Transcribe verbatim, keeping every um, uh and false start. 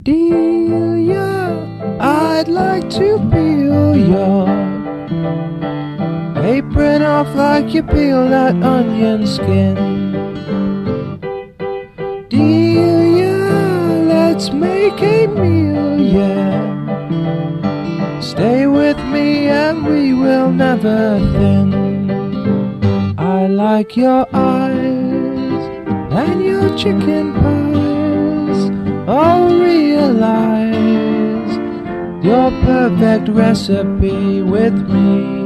Delia, I'd like to peel your apron off like you peel that onion skin. Delia, let's make a meal, yeah. Stay with me and we will never thin. I like your eyes and your chicken pies. Oh, realize your perfect recipe with me.